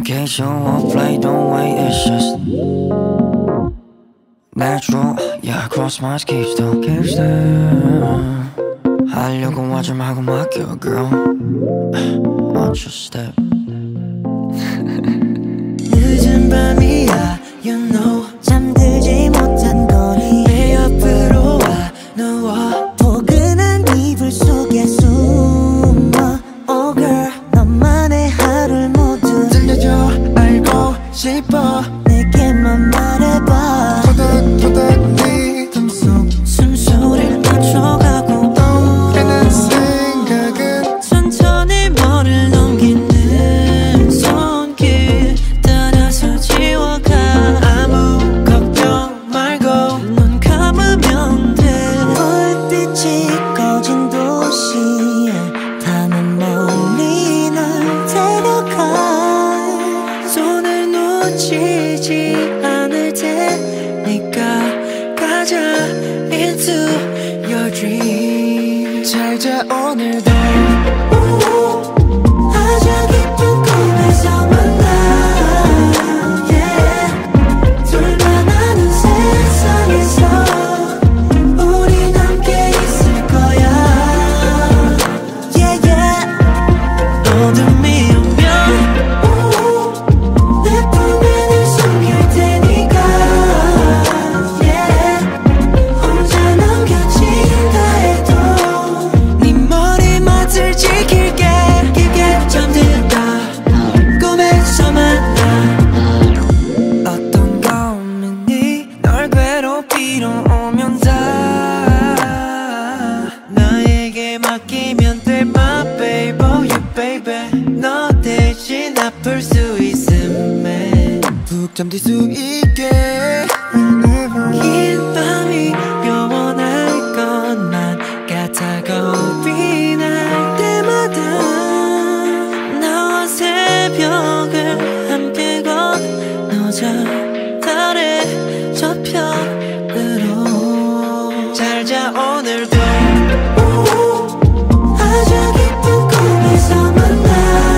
case you won't play, don't wait, it's just natural. Yeah, cross my keep still 하려고 하지 말고 맡겨, girl. Watch your step. 늦은 밤이야, you know. 잠들지 못한 거리 내 옆으로 와 누워 포근한 이불 속에 숨어. Oh girl, 너만의 하루를 모두 들려줘. 알고 싶어. 내게만 말해봐. 토닥토닥 네 틈속 숨소리를 맞춰가고 깨는 생각은 천천히 머리를 넘기는 손길 따라서 지워가. 아무 걱정 말고 눈 감으면 돼. 불빛이 꺼진 도시에 타는 멀리 널 데려가. 손을 놓치지 않을 테니까 가자 into your dream. 잘 자 오늘도 아주 깊은 꿈에서 만나. Yeah. 둘만 아는 세상에서 우린 함께 있을 거야. Yeah, yeah. 어둠이 오면 내 품에 늘 숨길 테니까. Yeah. 혼자 남겨진다 해도 네 머리맡을 지킬게. 깊게 잠들다 꿈에서 만나. 어떤 고민이 널 괴롭히러 오면 다 나에게 맡기면 돼. My baby, oh yeah baby. 너 대신 아플 수 있음에 푹 잠들 수 있게. 긴 밤이 영원할 것만 같아. 겁이 날 때마다 나와 새벽을 함께 건너자. 달의 저편으로 잘 자 오늘도 아주 깊은 꿈에서 만나.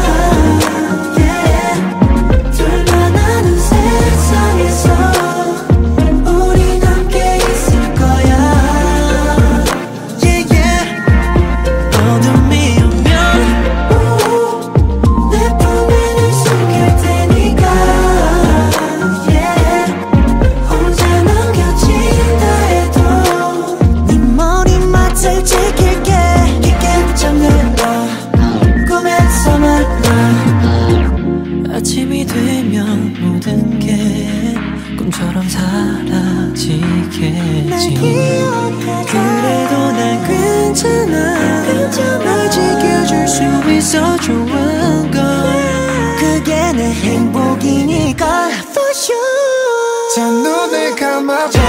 Yeah. 둘만 아는 세상에서 우린 함께 있을 거야. Yeah, yeah. 어둠이 오면 내 품에 늘 숨길 테니까. Yeah. 혼자 남겨진다 해도 네 머리맡을 지킬게. 깊게 잠들다 꿈에서 만나. 아침이 되면 모든 게 꿈처럼 사라지겠지. 그래도 난 괜찮아. 날 지켜줄 수 있어 좋은 건 그게 내 행복이니까. For you. 자 눈을 감아봐.